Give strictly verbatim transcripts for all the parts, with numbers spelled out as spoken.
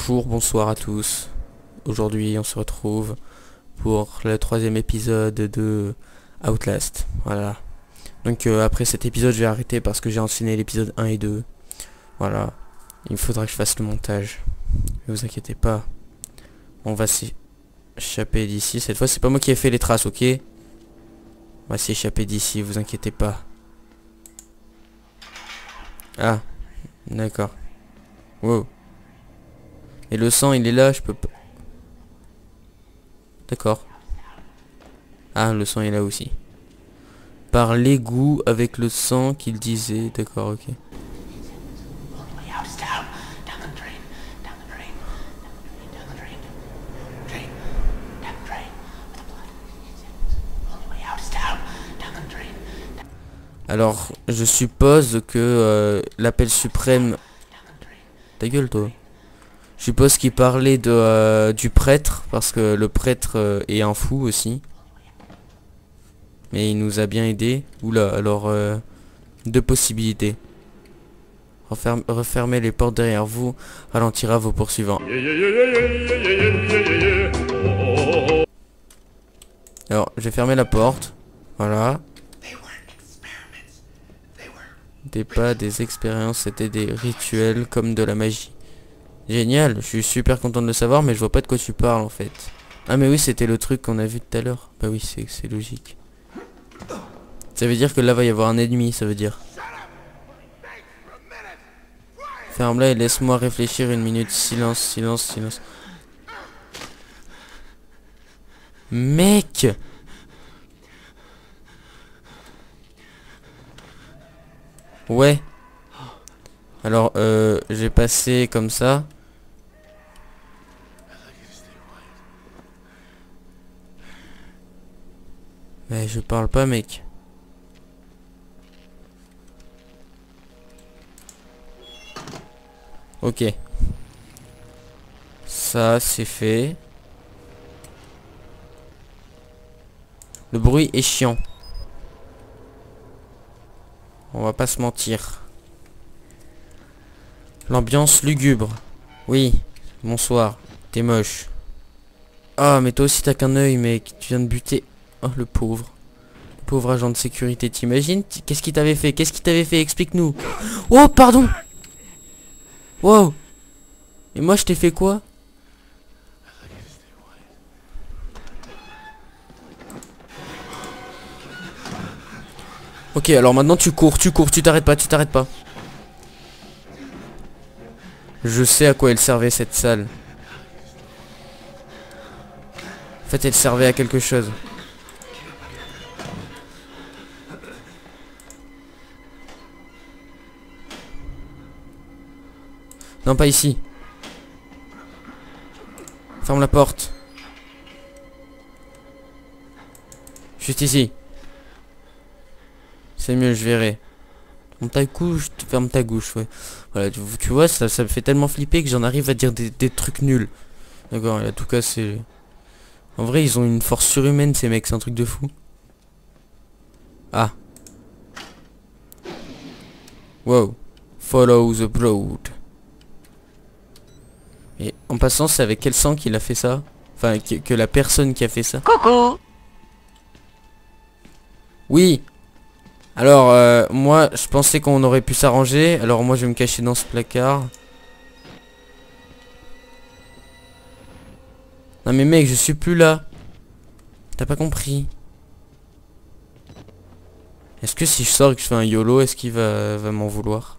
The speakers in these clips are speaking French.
Bonjour, bonsoir à tous. Aujourd'hui on se retrouve pour le troisième épisode de Outlast. Voilà. Donc euh, après cet épisode je vais arrêter parce que j'ai enchaîné l'épisode un et deux. Voilà. Il faudra que je fasse le montage. Ne vous inquiétez pas. On va s'échapper d'ici. Cette fois c'est pas moi qui ai fait les traces, ok? On va s'échapper d'ici, vous inquiétez pas. Ah, d'accord. Wow. Et le sang il est là, je peux pas... D'accord. Ah, le sang est là aussi. Par l'égout avec le sang qu'il disait. D'accord, ok. Alors, je suppose que euh, l'appel suprême... Ta gueule, toi. Je suppose qu'il parlait de euh, du prêtre, parce que le prêtre euh, est un fou aussi. Mais il nous a bien aidé. Oula, alors euh, deux possibilités. Referme, refermez les portes derrière vous, ralentira vos poursuivants. Alors, je vais fermer la porte. Voilà. Des pas des expériences, c'était des rituels comme de la magie. Génial, je suis super content de le savoir, mais je vois pas de quoi tu parles en fait. Ah mais oui, c'était le truc qu'on a vu tout à l'heure. Bah oui, c'est c'est logique. Ça veut dire que là va y avoir un ennemi, ça veut dire. Ferme-la et laisse-moi réfléchir une minute. Silence, silence, silence. Mec! Ouais. Alors, euh, j'ai passé comme ça. Mais je parle pas, mec. Ok. Ça, c'est fait. Le bruit est chiant. On va pas se mentir. L'ambiance lugubre. Oui. Bonsoir. T'es moche. Ah, mais toi aussi t'as qu'un œil, mec. Tu viens de buter. Oh, le pauvre. Le pauvre agent de sécurité. T'imagines? Qu'est-ce qu'il t'avait fait? Qu'est-ce qu'il t'avait fait? Explique-nous. Oh, pardon. Wow. Et moi, je t'ai fait quoi? Ok, alors maintenant tu cours, tu cours, tu t'arrêtes pas, tu t'arrêtes pas. Je sais à quoi elle servait cette salle. En fait, elle servait à quelque chose. Non, pas ici. Ferme la porte. Juste ici. C'est mieux, je verrai. Ferme ta couche, ferme ta gauche, ouais. Voilà, tu, tu vois, ça, ça me fait tellement flipper que j'en arrive à dire des, des trucs nuls. D'accord, en tout cas, c'est... En vrai, ils ont une force surhumaine, ces mecs, c'est un truc de fou. Ah. Wow. Follow the broad. Et en passant, c'est avec quel sang qu'il a fait ça? Enfin, que, que la personne qui a fait ça. Coucou. Oui. Alors, euh, moi, je pensais qu'on aurait pu s'arranger. Alors, moi, je vais me cacher dans ce placard. Non, mais mec, je suis plus là. T'as pas compris? Est-ce que si je sors et que je fais un YOLO, est-ce qu'il va, va m'en vouloir?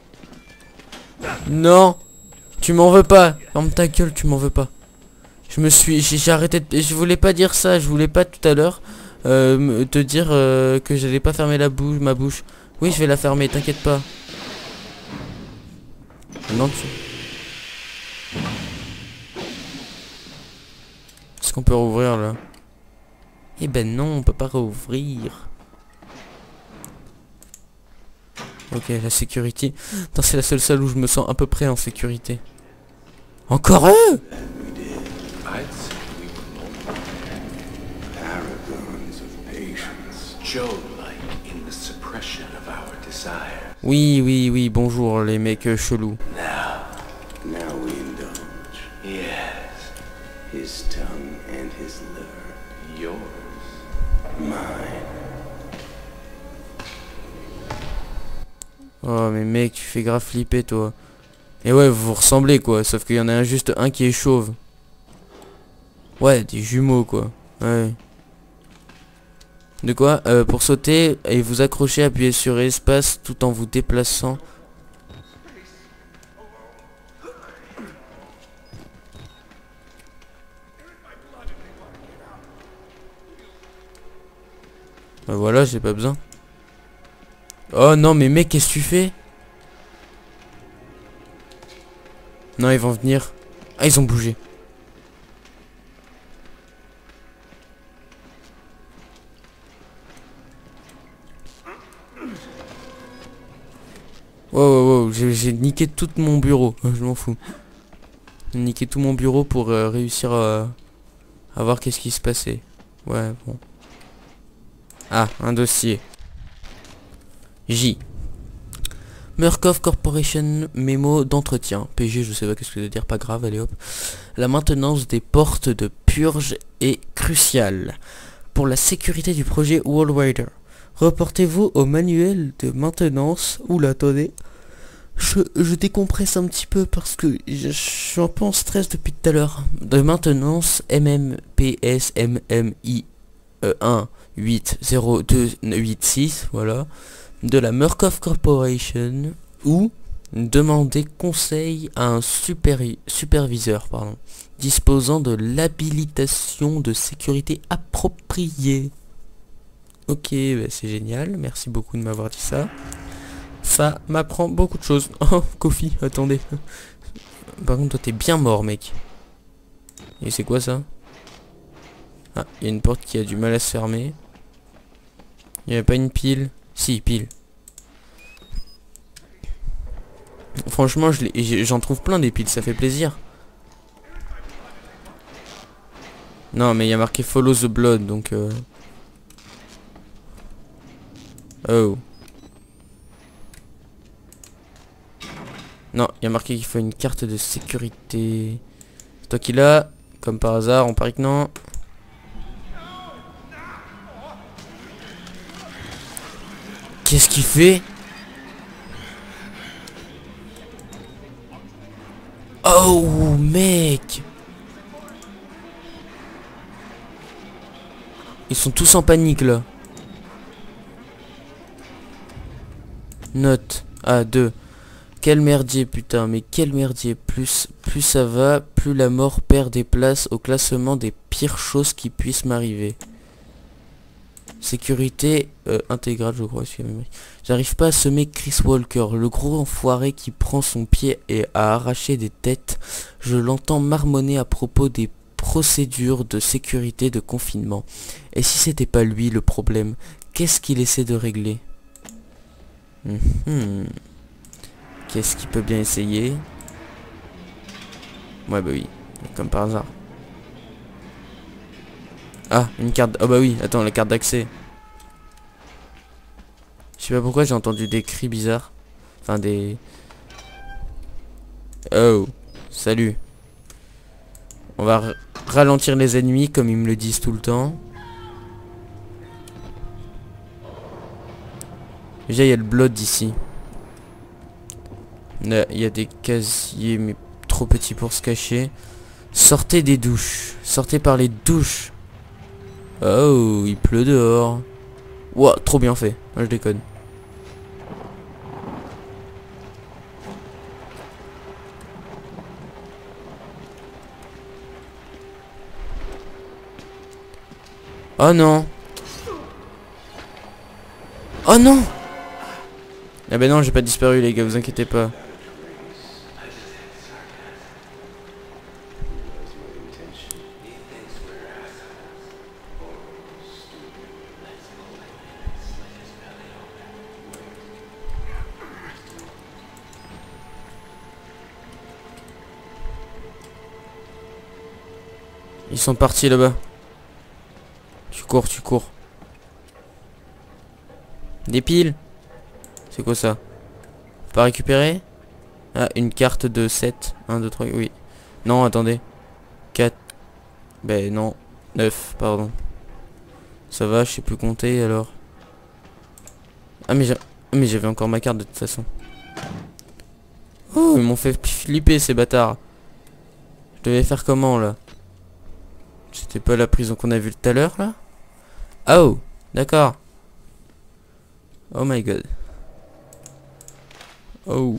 Non. Tu m'en veux pas. Ferme ta gueule, tu m'en veux pas. Je me suis... J'ai arrêté de... Je voulais pas dire ça. Je voulais pas tout à l'heure... Euh, te dire euh, que j'allais pas fermer la bouche, ma bouche. Oui, je vais la fermer, t'inquiète pas. Non, tu... Est-ce qu'on peut rouvrir là? Eh ben non, on peut pas rouvrir. Ok, la sécurité. Attends, c'est la seule salle où je me sens à peu près en sécurité. Encore eux? Oui, oui, oui, bonjour les mecs euh, chelous. Oh mais mec, tu fais grave flipper toi. Et ouais, vous vous ressemblez quoi, sauf qu'il y en a un, juste un qui est chauve. Ouais, des jumeaux quoi. Ouais. De quoi euh, Pour sauter et vous accrocher, appuyez sur espace tout en vous déplaçant. Bah voilà, j'ai pas besoin. Oh non mais mec, qu'est-ce que tu fais? Non, ils vont venir. Ah, ils ont bougé. Wow, wow, wow, j'ai niqué tout mon bureau. Je m'en fous. J'ai niqué tout mon bureau pour euh, réussir à, à voir qu'est-ce qui se passait. Ouais, bon. Ah, un dossier. J. Murkoff Corporation, mémo d'entretien. P G, je sais pas qu'est-ce que ça veut dire, pas grave, allez hop. La maintenance des portes de purge est cruciale pour la sécurité du projet Worldrider. Reportez-vous au manuel de maintenance. Oula, attendez. Je, je décompresse un petit peu parce que je, je suis un peu en stress depuis tout à l'heure. De maintenance M M P S M M I un huit zéro deux huit six, voilà. De la Murkoff Corporation, ou demander conseil à un supéri superviseur pardon, disposant de l'habilitation de sécurité appropriée. Ok, bah c'est génial, merci beaucoup de m'avoir dit ça. Ça m'apprend beaucoup de choses. Oh, Kofi, attendez. Par contre, toi t'es bien mort, mec. Et c'est quoi ça? Ah, il y a une porte qui a du mal à se fermer. Il n'y avait pas une pile? Si, pile. Franchement, j'en trouve plein des piles, ça fait plaisir. Non, mais il y a marqué Follow the Blood, donc... Euh... Oh. Non, il y a marqué qu'il faut une carte de sécurité. C'est toi qui l'as? Comme par hasard, on parie que non. Qu'est-ce qu'il fait? Oh mec, ils sont tous en panique là. Note A deux. Quel merdier putain, mais quel merdier. Plus, plus ça va, plus la mort perd des places au classement des pires choses qui puissent m'arriver. Sécurité euh, intégrale, je crois. J'arrive pas à semer Chris Walker, le gros enfoiré qui prend son pied et a arraché des têtes. Je l'entends marmonner à propos des procédures de sécurité de confinement. Et si c'était pas lui le problème, qu'est-ce qu'il essaie de régler? Mmh. Qu'est-ce qu'il peut bien essayer? Ouais bah oui, comme par hasard. Ah, une carte... Oh bah oui, attends, la carte d'accès. Je sais pas pourquoi j'ai entendu des cris bizarres. Enfin, des... Oh, salut. On va ralentir les ennemis, comme ils me le disent tout le temps. Déjà, il y a le blood ici. Là, il y a des casiers, mais trop petits pour se cacher. Sortez des douches. Sortez par les douches. Oh, il pleut dehors. Ouah, trop bien fait. Moi, je déconne. Oh non. Oh non. Ah ben non, j'ai pas disparu les gars, vous inquiétez pas. Ils sont partis là-bas. Tu cours, tu cours. Des piles. C'est quoi ça? Pas récupérer? Ah, une carte de sept. un, deux, trois, oui. Non, attendez. quatre. Ben non. neuf, pardon. Ça va, je sais plus compter alors. Ah mais j'avais encore ma carte de toute façon. Oh, ils m'ont fait flipper ces bâtards. Je devais faire comment là? C'était pas la prison qu'on a vue tout à l'heure là? Oh, d'accord. Oh my god. Oh.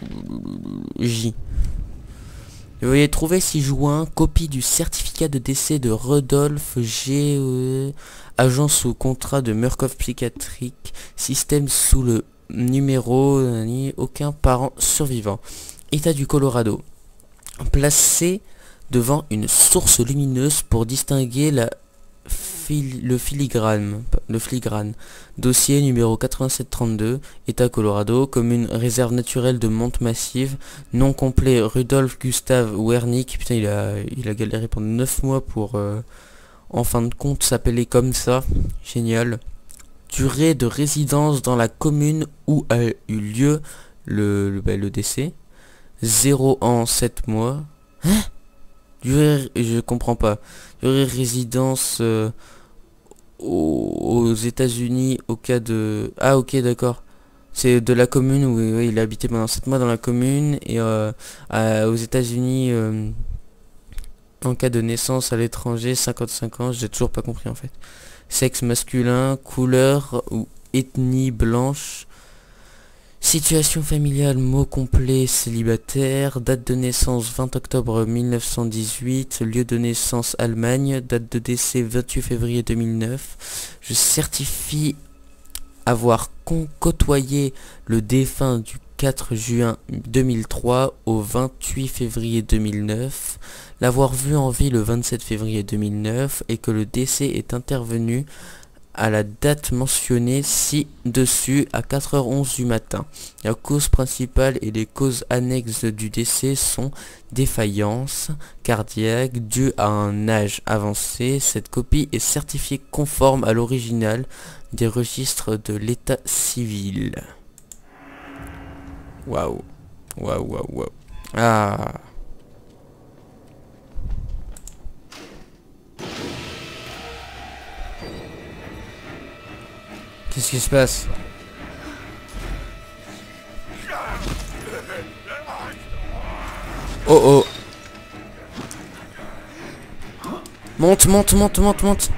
J. Veuillez trouver ci-joint copie du certificat de décès de Rodolphe G. E, agent sous contrat de Murkoff psychiatrique, système sous le numéro ni aucun parent survivant. État du Colorado. Placé devant une source lumineuse pour distinguer la fil le filigrane. Le filigrane. Dossier numéro quatre-vingt-sept trente-deux, État Colorado, commune réserve naturelle de Monte Massive, nom complet Rudolf Gustav Wernick. Putain, il a, il a galéré pendant neuf mois pour, euh, en fin de compte, s'appeler comme ça. Génial. Durée de résidence dans la commune où a eu lieu le, le, bah, le décès. zéro ans, sept mois. Hein? Durée, je comprends pas. Durée résidence euh, aux, aux États-Unis au cas de... Ah ok, d'accord. C'est de la commune où ouais, il a habité pendant sept mois dans la commune et euh, à, aux États-Unis euh, en cas de naissance à l'étranger, cinquante-cinq ans. J'ai toujours pas compris en fait. Sexe masculin, couleur ou ethnie blanche. Situation familiale, mot complet, célibataire, date de naissance vingt octobre mille neuf cent dix-huit, lieu de naissance Allemagne, date de décès vingt-huit février deux mille neuf. Je certifie avoir côtoyé le défunt du quatre juin deux mille trois au vingt-huit février deux mille neuf, l'avoir vu en vie le vingt-sept février deux mille neuf et que le décès est intervenu à la date mentionnée ci-dessus à quatre heures onze du matin. La cause principale et les causes annexes du décès sont défaillance cardiaque due à un âge avancé. Cette copie est certifiée conforme à l'original des registres de l'état civil. Waouh. Waouh, waouh, waouh. Ah. Qu'est-ce qui se passe? Oh oh. Monte, monte, monte, monte, monte.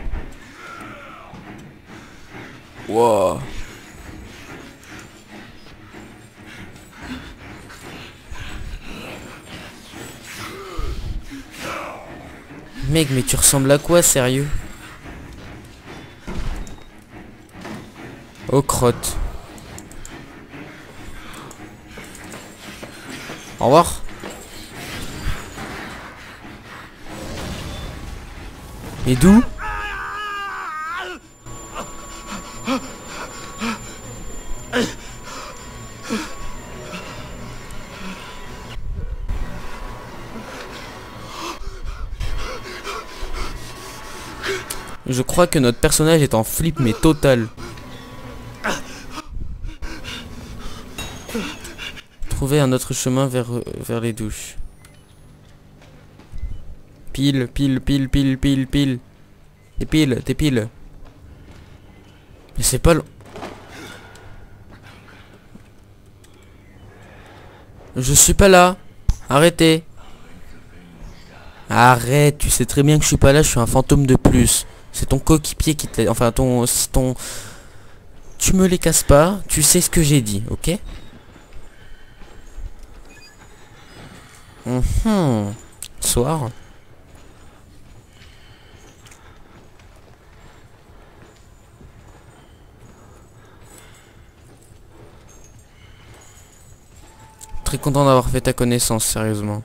Wow. Mec, mais tu ressembles à quoi, sérieux? Oh crotte. Au revoir. Et d'où? Je crois que notre personnage est en flip mais total. Trouver un autre chemin vers, vers les douches. Pile, pile, pile, pile, pile, pile. Des piles, des piles. Mais c'est pas long. Je suis pas là. Arrêtez. Arrête, tu sais très bien que je suis pas là, je suis un fantôme de plus. C'est ton coéquipier qui t'a... Enfin, ton... ton... Tu me les casses pas, tu sais ce que j'ai dit, ok? Mmh. Soir. Très content d'avoir fait ta connaissance, sérieusement.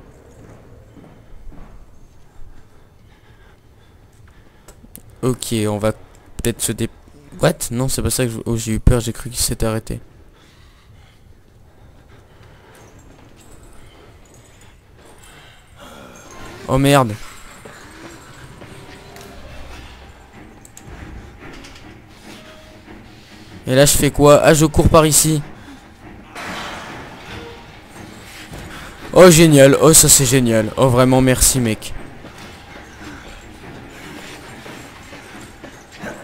Ok, on va peut-être se dé... What? Non, c'est pas ça que je... Oh, j'ai eu peur, j'ai cru qu'il s'était arrêté. Oh merde. Et là, je fais quoi? Ah, je cours par ici. Oh, génial. Oh, ça, c'est génial. Oh, vraiment, merci, mec.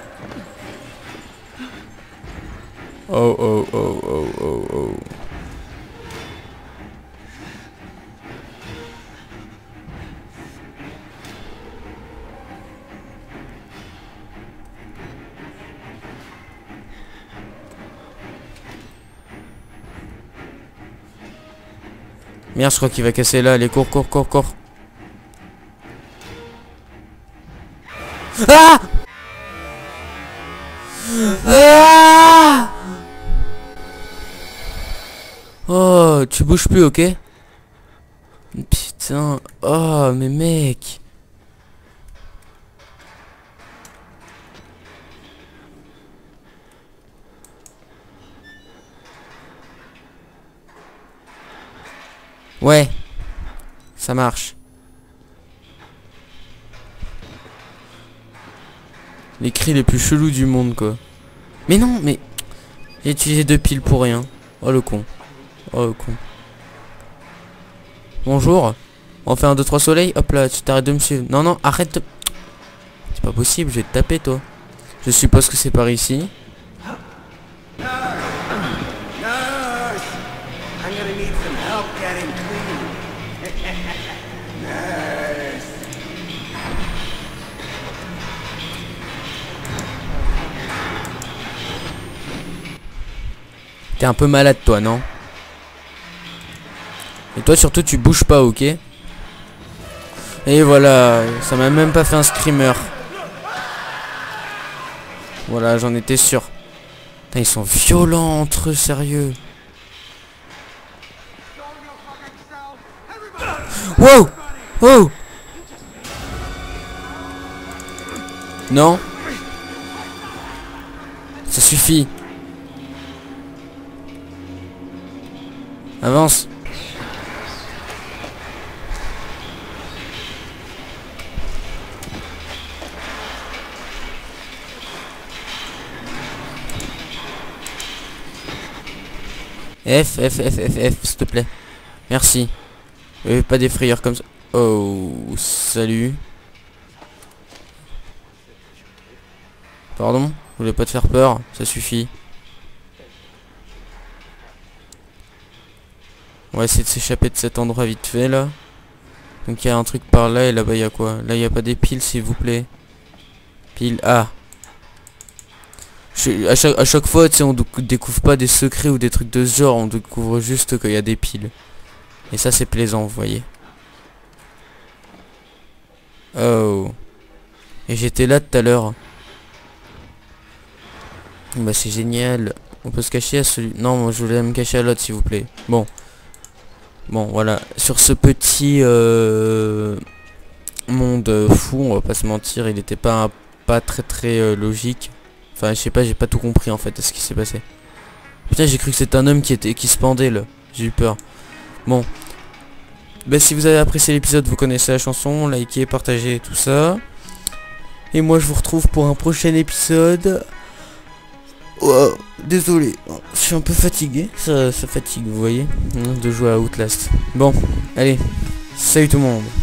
Merde, je crois qu'il va casser là. Allez, cours, cours, cours, cours. Ah! Ah! Oh, tu bouges plus, ok? Putain. Oh, mais mec. Ouais. Ça marche. Les cris les plus chelous du monde, quoi. Mais non, mais... J'ai utilisé deux piles pour rien. Oh, le con. Oh, le con. Bonjour. On fait un deux trois soleil. Hop là, tu t'arrêtes de me suivre. Non, non, arrête de... C'est pas possible, je vais te taper, toi. Je suppose que c'est par ici. T'es un peu malade, toi, non? Et toi, surtout, tu bouges pas, ok? Et voilà, ça m'a même pas fait un screamer. Voilà, j'en étais sûr. Putain, ils sont violents entre eux, sérieux. Wow! Wow! Non? Ça suffit. Avance. F, F, F, F, F, s'il te plaît. Merci. Euh, pas des frayeurs comme ça. Oh, salut. Pardon, je voulais pas te faire peur, ça suffit. On va essayer de s'échapper de cet endroit vite fait là. Donc il y a un truc par là et là-bas il y a quoi? Là il n'y a pas des piles s'il vous plaît. Piles. Ah. Je, à, chaque, à chaque fois tu sais on découvre pas des secrets ou des trucs de ce genre. On découvre juste qu'il y a des piles. Et ça c'est plaisant vous voyez. Oh. Et j'étais là tout à l'heure. Bah c'est génial. On peut se cacher à celui... Non moi je voulais me cacher à l'autre s'il vous plaît. Bon. Bon voilà, sur ce petit euh, monde fou, on va pas se mentir, il était pas pas très très euh, logique. Enfin je sais pas, j'ai pas tout compris en fait de ce qui s'est passé. Putain j'ai cru que c'était un homme qui était qui se pendait là, j'ai eu peur. Bon, bah si vous avez apprécié l'épisode, vous connaissez la chanson, likez, partagez tout ça. Et moi je vous retrouve pour un prochain épisode. Oh, désolé, je suis un peu fatigué, ça, ça fatigue vous voyez, de jouer à Outlast. Bon, allez, salut tout le monde.